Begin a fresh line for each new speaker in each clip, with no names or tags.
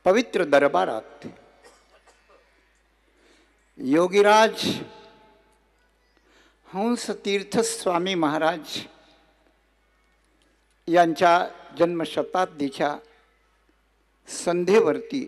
पवित्र दरबारात योगीराज हंस तीर्थ स्वामी महाराज यांच्या जन्मशताब्दीच्या संध्येवरती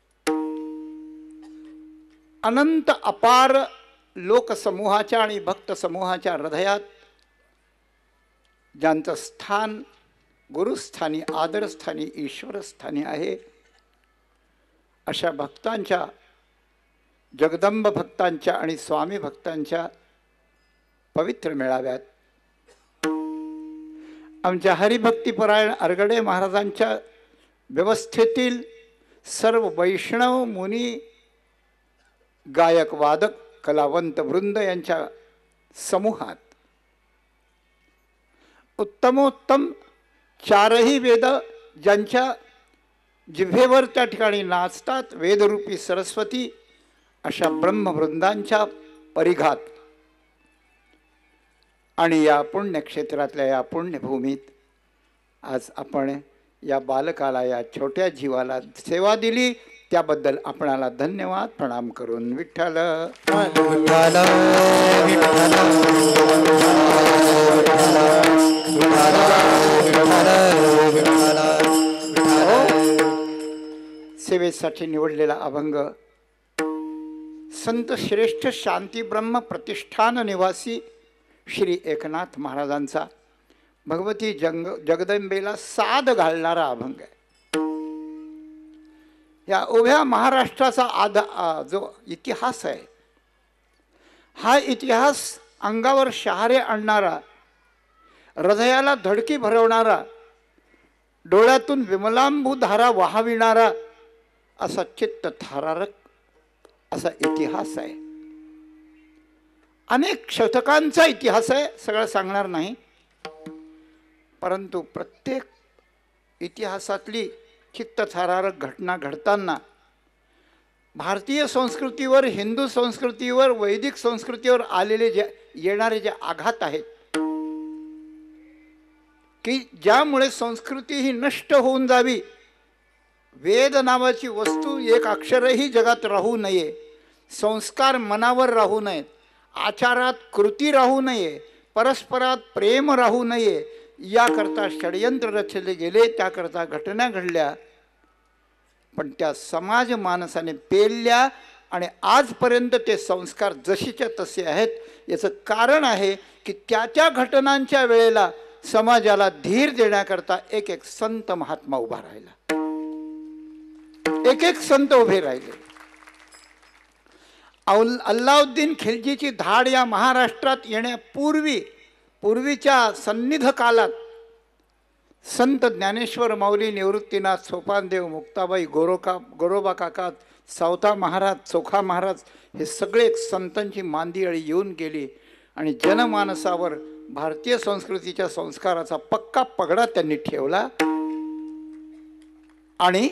अनंत अपार लोकसमूहाच्या आणि भक्त समूहाच्या हृदयात ज्यांचं स्थान गुरुस्थानी आदरस्थानी ईश्वरस्थानी आहे अशा भक्तांच्या जगदंब भक्तांच्या आणि स्वामी भक्तांच्या पवित्र मेळाव्यात आमच्या हरिभक्तीपरायण अरगडे महाराजांच्या व्यवस्थेतील सर्व वैष्णव मुनी गायक वादक कलावंत वृंद यांच्या समूहात उत्तमोत्तम चारही वेद ज्यांच्या जिव्हेवर त्या ठिकाणी नाचतात वेदरूपी सरस्वती अशा ब्रह्मवृंदांच्या परिघात आणि या पुण्यक्षेत्रातल्या या पुण्यभूमीत आज आपण या बालकाला या छोट्या जीवाला सेवा दिली त्याबद्दल आपणाला धन्यवाद प्रणाम करून विठ्ठल सेवेसाठी निवडलेला अभंग संत श्रेष्ठ शांती ब्रह्म प्रतिष्ठान निवासी श्री एकनाथ महाराजांचा भगवती जगदंबेला साद घालणारा अभंग आहे. या उभ्या महाराष्ट्राचा जो इतिहास आहे हा इतिहास अंगावर शहारे आणणारा हृदयाला धडकी भरवणारा डोळ्यातून विमलांबू धारा वाहविणारा असा चित्त थरारक असा इतिहास आहे. अनेक शतकांचा इतिहास आहे, सगळं सांगणार नाही, परंतु प्रत्येक इतिहासातली चित्तथरारक घटना घडताना भारतीय संस्कृतीवर हिंदू संस्कृतीवर वैदिक संस्कृतीवर आलेले येणारे जे आघात आहेत की ज्यामुळे संस्कृती ही नष्ट होऊन जावी, वेद नावाची वस्तू एक अक्षरही जगात राहू नये, संस्कार मनावर राहू नयेत, आचारात कृती राहू नये, परस्परात प्रेम राहू नये याकरता षडयंत्र रचले गेले, त्याकरता घटना घडल्या, पण त्या समाज मानसाने पेलल्या आणि आजपर्यंत ते संस्कार जशीच्या तसे आहेत. याचं कारण आहे की त्या घटनांच्या वेळेला समाजाला धीर देण्याकरता एक एक संत महात्मा उभा राहिला, एक एक संत उभे राहिले. अल्लाउद्दीन खिलजीची धाड या महाराष्ट्रात पूर्वीच्या सन्निध कालात संत ज्ञानेश्वर माऊली निवृत्तीनाथ सोपानदेव मुक्ताबाई गोरोबा काका सावता महाराज चोखा महाराज हे सगळे संतांची मांदियाळी येऊन गेली आणि जनमानसावर भारतीय संस्कृतीच्या संस्काराचा पक्का पगडा त्यांनी ठेवला. आणि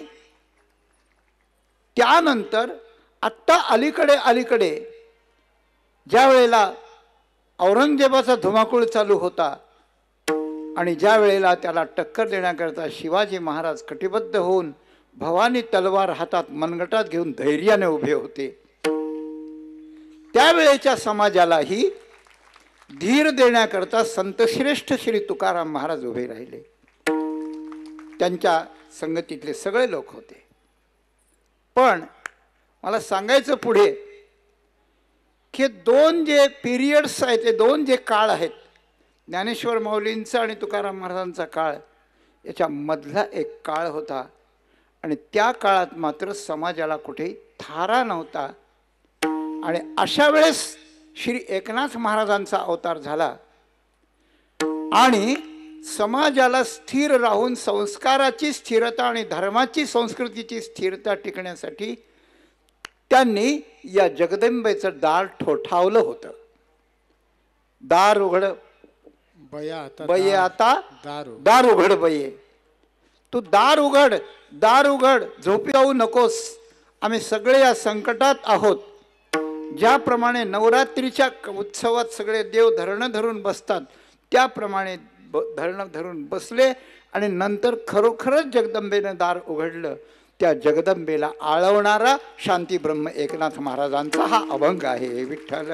त्यानंतर आत्ता अलीकडे ज्या वेळेला औरंगजेबाचा धुमाकूळ चालू होता आणि ज्या वेळेला त्याला टक्कर देण्याकरता शिवाजी महाराज कटिबद्ध होऊन भवानी तलवार हातात मनगटात घेऊन धैर्याने उभे होते, त्यावेळेच्या समाजालाही धीर देण्याकरता संतश्रेष्ठ श्री तुकाराम महाराज उभे राहिले. त्यांच्या संगतीतले सगळे लोक होते. पण मला सांगायचं पुढे की दोन जे पिरियड्स आहेत, ते दोन जे काळ आहेत, ज्ञानेश्वर माऊलींचा आणि तुकाराम महाराजांचा काळ, याच्या मधला एक काळ होता आणि त्या काळात मात्र समाजाला कुठेही थारा नव्हता. आणि अशा वेळेस श्री एकनाथ महाराजांचा अवतार झाला आणि समाजाला स्थिर राहून संस्काराची स्थिरता आणि धर्माची संस्कृतीची स्थिरता टिकण्यासाठी त्यांनी या जगदंबेचं दार ठोठावलं होतं. दार उघड बये आता दार उघड बये, तू दार उघड झोपी जाऊ नकोस, आम्ही सगळे या संकटात आहोत. ज्याप्रमाणे नवरात्रीच्या उत्सवात सगळे देव धरणं धरून बसतात त्याप्रमाणे धरणं धरून बसले आणि नंतर खरोखरच जगदंबेनं दार उघडलं. त्या जगदंबेला आळवणारा शांती ब्रह्म एकनाथ महाराजांचा हा अभंग आहे. विठ्ठल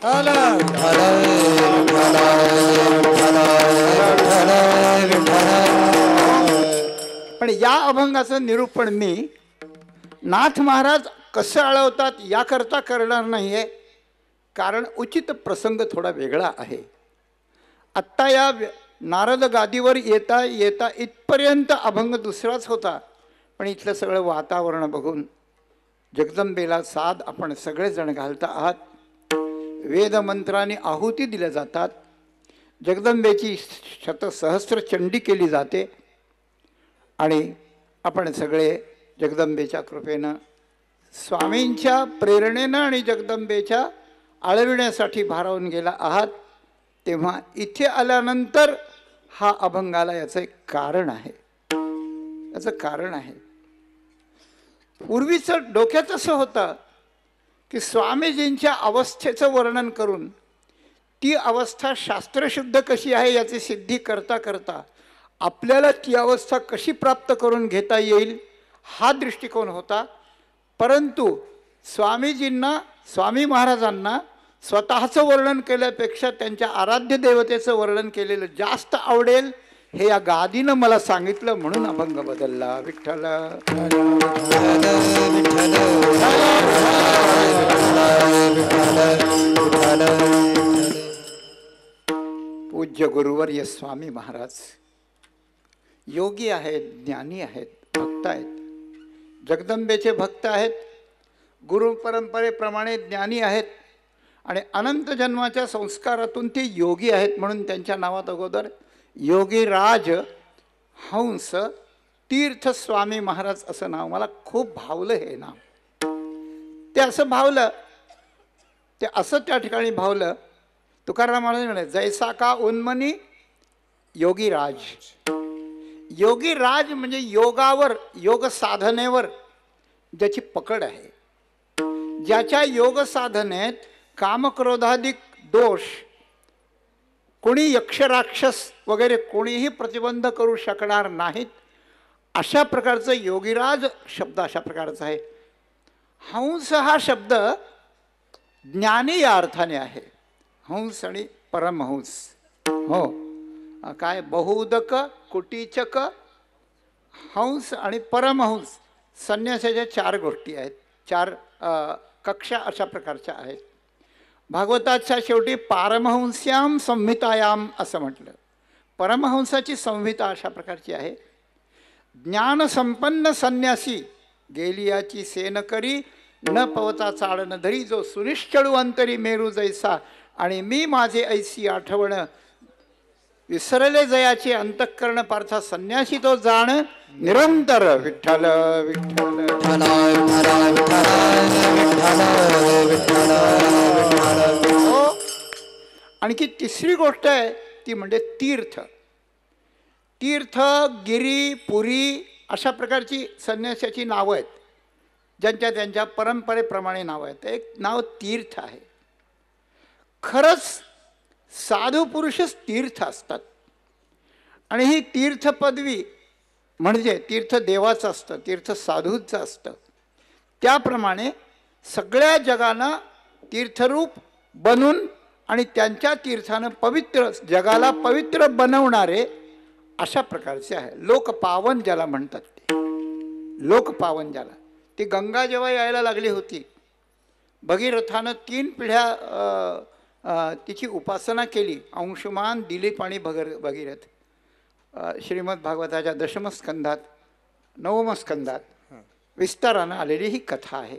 पण या अभंगाचं निरूपण मी नाथ महाराज कसं आळवतात याकरता करणार नाहीये, कारण उचित प्रसंग थोडा वेगळा आहे. आत्ता या नारद गादीवर येता येता इथपर्यंत अभंग दुसराच होता, पण इथलं सगळं वातावरण बघून जगदंबेला साध आपण सगळेजण घालता आहात. वेदमंत्राने आहुती दिल्या जातात, जगदंबेची शतसहस्र चंडी केली जाते आणि आपण सगळे जगदंबेच्या कृपेनं स्वामींच्या प्रेरणेनं आणि जगदंबेच्या आळविण्यासाठी भारावून गेला आहात. तेव्हा इथे आल्यानंतर हा अभंगाला याचं एक कारण आहे. याचं कारण आहे, पूर्वीचं डोक्यात असं होतं की स्वामीजींच्या अवस्थेचं वर्णन करून ती अवस्था शास्त्रशुद्ध कशी आहे याची सिद्धी करता करता आपल्याला ती अवस्था कशी प्राप्त करून घेता येईल हा दृष्टिकोन होता. परंतु स्वामीजींना, स्वामी महाराजांना स्वतःचं वर्णन केल्यापेक्षा त्यांच्या आराध्य देवतेचं वर्णन केलेलं जास्त आवडेल हे या गादीनं मला सांगितलं, म्हणून अभंग बदलला. विठ्ठल पूज्य गुरुवर्य स्वामी महाराज योगी आहेत, ज्ञानी आहेत, भक्त आहेत, जगदंबेचे भक्त आहेत, गुरु परंपरेप्रमाणे ज्ञानी आहेत आणि अनंत जन्माच्या संस्कारातून ते योगी आहेत. म्हणून त्यांच्या नावात अगोदर योगीराज हंस तीर्थ स्वामी महाराज असं नाव मला खूप भावलं. हे नाव ते असं भावलं, ते असं त्या ठिकाणी भावलं. तुकाराम महाराज म्हणे, जैसा का उन्मनी योगीराज. योगीराज म्हणजे योगावर, योग साधनेवर ज्याची पकड आहे, ज्याच्या योग साधनेत कामक्रोधाधिक दोष कोणी यक्षराक्षस वगैरे कोणीही प्रतिबंध करू शकणार नाहीत, अशा प्रकारचं योगीराज शब्द अशा प्रकारचा आहे. हंस हा शब्द ज्ञानी या अर्थाने आहे. हंस आणि परमहंस, हो काय बहुदक कुटीचक हंस आणि परमहंस संन्यासाच्या चार गोष्टी आहेत, चार कक्षा अशा प्रकारच्या आहेत. भागवताच्या शेवटी पारमहंस्याम संहितायाम असं म्हटलं. परमहंसाची संहिता अशा प्रकारची आहे. ज्ञानसंपन्न संन्यासी गेली याची सेन करी, न पवता चाड न धरी, जो सुनिश्चळू अंतरी मेरू जैसा, आणि मी माझे ऐसी आठवण विसरले जयाचे अंतःकरण पार्था, संन्यासी तो जाण निरंतर. विठ्ठल विठ्ठल. आणखी तिसरी गोष्ट आहे ती म्हणजे तीर्थ. तीर्थ, गिरी, पुरी अशा प्रकारची संन्यासाची नावं आहेत, ज्यांच्या त्यांच्या परंपरेप्रमाणे नावं आहेत. एक नाव तीर्थ आहे. खरंच साधू पुरुषच तीर्थ असतात आणि ही तीर्थ पदवी म्हणजे तीर्थ देवाचं असतं, तीर्थ साधूचं असतं. त्याप्रमाणे सगळ्या जगाला तीर्थरूप बनून आणि त्यांच्या तीर्थानं पवित्र, जगाला पवित्र बनवणारे अशा प्रकारचे आहे. लोकपावन ज्याला म्हणतात ते, लोकपावन ज्याला. ती गंगा जेव्हा यायला लागली होती, भगीरथानं 3 पिढ्या तिची उपासना केली. अंशुमान, दिलीप आणि भगीरथ. श्रीमद भागवताच्या दशमस्कंधात, नवमस्कंधात विस्तारानं आलेली ही कथा आहे.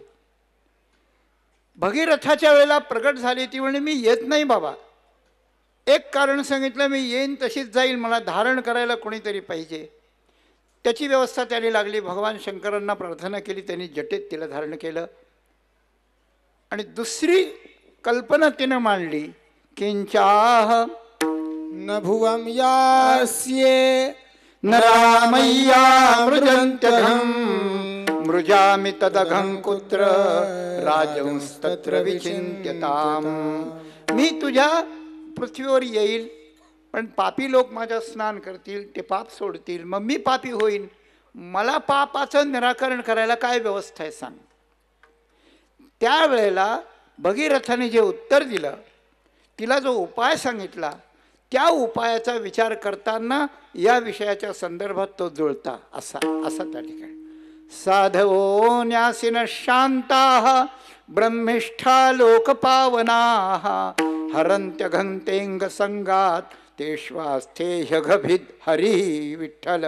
भगीरथाच्या वेळेला प्रगट झाली ती म्हणे, मी येत नाही बाबा. एक कारण सांगितलं, मी येईन तशीच जाईल, मला धारण करायला कोणीतरी पाहिजे. त्याची व्यवस्था त्याने लागली. भगवान शंकरांना प्रार्थना केली, त्यांनी जटेत तिला धारण केलं. आणि दुसरी कल्पना तिनं मांडली, किंचाह
न भुवं यास्ये
न रामय्या मृजन्त्यघं मृजामि तदघं कुत्र राजंस्तत्र विचिन्त्यताम्. मी तुझ्या पृथ्वीवर येईल, पण पापी लोक माझ्या स्नान करतील, ते पाप सोडतील, मग मी पापी होईन. मला पापाचं निराकरण करायला काय व्यवस्था आहे सांग. त्यावेळेला भगीरथाने जे उत्तर दिलं, तिला जो उपाय सांगितला, त्या उपायाचा विचार करताना या विषयाच्या संदर्भात तो जुळता असा त्या ठिकाणी. साधवो न्यासिन शांताः ब्रह्मिष्ठा लोकपावनाः हरंत्य घंतेंग संगात तेष्वास्थे ह्यघभिद हरी विठ्ठल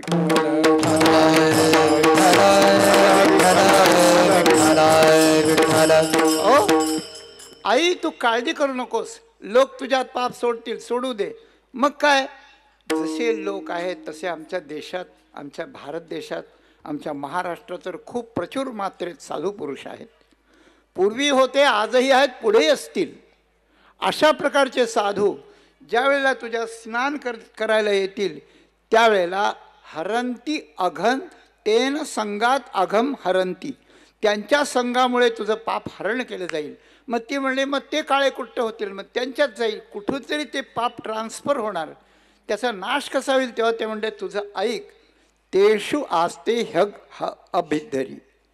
आई तू काळजी करू नकोस, लोक तुझ्यात पाप सोडतील, सोडू दे. मग काय, जसे लोक आहेत तसे आमच्या देशात, आमच्या भारत देशात, आमच्या महाराष्ट्रात तर खूप प्रचुर मात्रेत साधू पुरुष आहेत. पूर्वी होते, आजही आहेत, पुढेही असतील. अशा प्रकारचे साधू ज्या वेळेला तुझ्या स्नान करायला येतील त्यावेळेला हरंती अघन तेन संगात अघम हरंती, त्यांच्या संघामुळे तुझं पाप हरण केलं जाईल. मग ती म्हणले मग ते काळे कुट्ट होतील, मग त्यांच्यात जाईल, कुठून तरी ते पाप ट्रान्सफर होणार, त्याचा नाश कसा होईल. तेव्हा ते म्हणले तुझं ऐक, तेषु आस्ते ह्यग अभिद्धरी,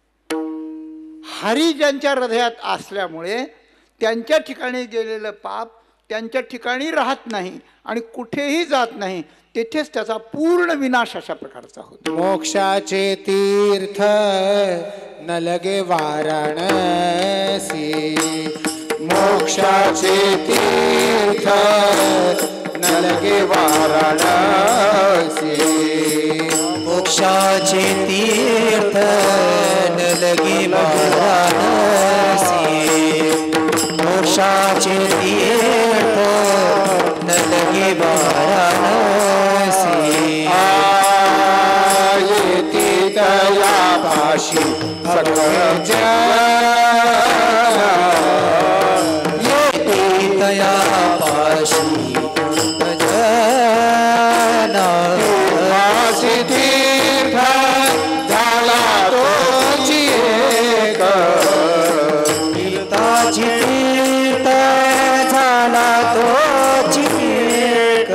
हरी ज्यांच्या हृदयात असल्यामुळे त्यांच्या ठिकाणी गेलेलं पाप त्यांच्या ठिकाणी राहत नाही आणि कुठेही जात नाही, तेथेच त्याचा पूर्ण विनाश अशा प्रकारचा होतो.
मोक्षाचे तीर्थ न लगे वाराणसी, मोक्षाचे तीर्थ न लगे वाराणसी,
मोक्षाचे तीर्थ न लगे वाराणसी, मोक्षाचे तीर्थ न लगे वाराणसी.
येती तया पाशी सकळ जन,
येती तया पाशी जना,
पाशी तीर्थ झाला तोची एक,
तीर्थाची तीर्थ झाला तोची एक,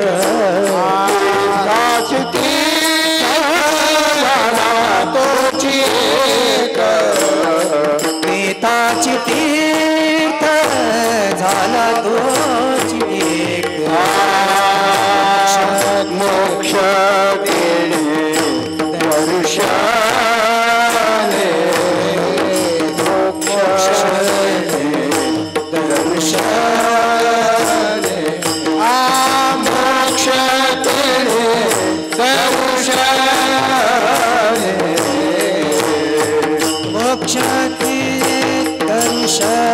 पाशी तीर्थ झाला तोची एक,
तीर्थाची तीर्थ झाला तोची एक.
मोक्ष देणे दर्शने, मोक्ष दर्शने, मोक्ष देणे दर्शने,
मोक्षाचे दर्शने,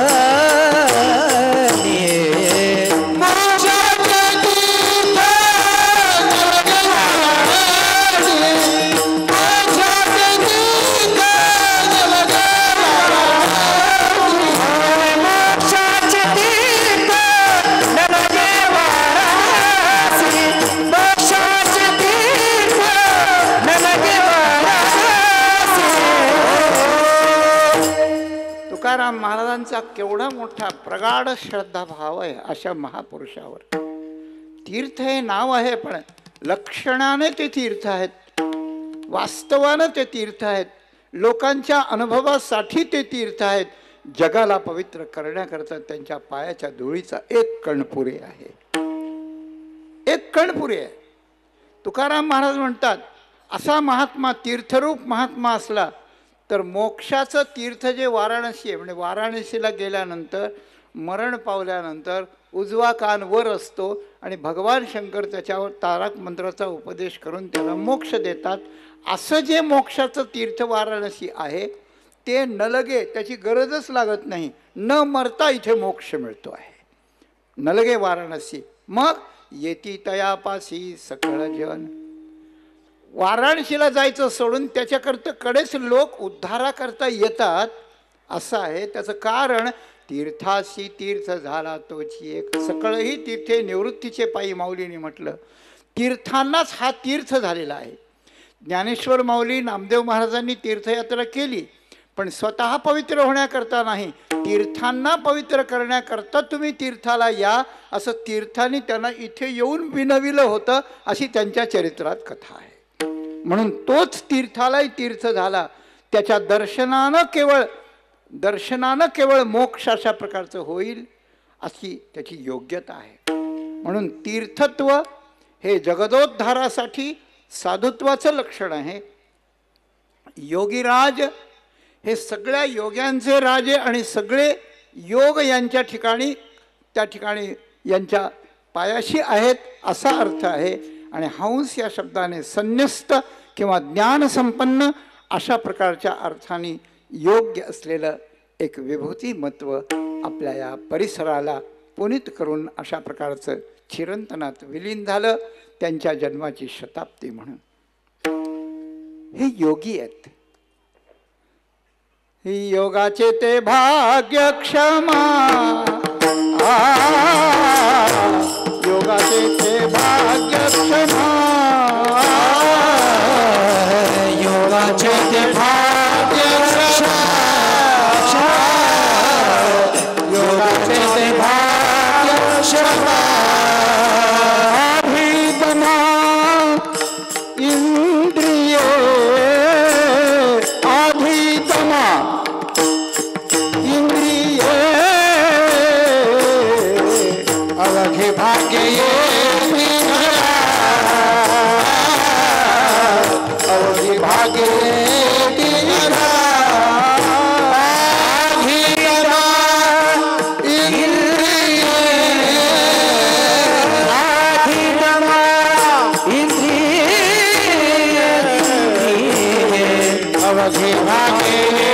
तुकाराम महाराजांचा केवढा मोठा प्रगाढ श्रद्धाभाव आहे अशा महापुरुषावर. तीर्थ हे नाव आहे, पण लक्षणाने ते तीर्थ आहेत, वास्तवानं ते तीर्थ आहेत, लोकांच्या अनुभवासाठी ते तीर्थ आहेत. जगाला पवित्र करण्याकरता त्यांच्या पायाच्या धुळीचा एक कण पुरे आहे, एक कण पुरे आहे. तुकाराम महाराज म्हणतात असा महात्मा, तीर्थरूप महात्मा असला तर मोक्षाचं तीर्थ जे वाराणसी आहे, म्हणजे वाराणसीला गेल्यानंतर मरण पावल्यानंतर उजवा कान वर असतो आणि भगवान शंकर त्याच्यावर तारक मंत्राचा उपदेश करून त्याला मोक्ष देतात. असं जे मोक्षाचं तीर्थ वाराणसी आहे ते न लगे, त्याची गरजच लागत नाही, न मरता इथे मोक्ष मिळतो आहे. न लगे वाराणसी. मग येती तयापासी सकळ जन, वाराणसीला जायचं सोडून त्याच्याकरता कडेच लोक उद्धाराकरता येतात असं आहे. त्याचं कारण तीर्थाशी तीर्थ झाला तोची एक, सकळही तीर्थे निवृत्तीचे पायी माऊलीने म्हटलं. तीर्थांनाच हा तीर्थ झालेला आहे. ज्ञानेश्वर माऊली, नामदेव महाराजांनी तीर्थयात्रा केली, पण स्वतः पवित्र होण्याकरता नाही, तीर्थांना पवित्र करण्याकरता तुम्ही तीर्थाला या असं तीर्थांनी त्यांना इथे येऊन विनविलं होतं, अशी त्यांच्या चरित्रात कथा आहे. म्हणून तोच तीर्थालाही तीर्थ झाला. त्याच्या दर्शनानं केवळ मोक्ष अशा प्रकारचं होईल अशी त्याची योग्यता आहे. म्हणून तीर्थत्व हे जगदोद्धारासाठी साधुत्वाचं लक्षण आहे. योगीराज हे सगळ्या योग्यांचे राजे आणि सगळे योग यांच्या ठिकाणी त्या ठिकाणी यांच्या पायाशी आहेत असा अर्थ आहे. आणि हंस या शब्दाने संन्यस्त किंवा ज्ञानसंपन्न अशा प्रकारच्या अर्थाने योग्य असलेलं एक विभूतिमत्व आपल्या या परिसराला पुनीत करून अशा प्रकारचं चिरंतनात विलीन झालं त्यांच्या जन्माची शताब्दी म्हणून. हे योगी आहेत. योगाचे ते भाग्य क्षमा योगाचे ते भाग्य क्षमा
योगाचे ते भाग्य योगाचे ते भाग्य
अभिदमा इंद्रिये अभिदमा इंद्रिये
अवघे भाग्य ये अवघे भाग्य अवघे भाग्य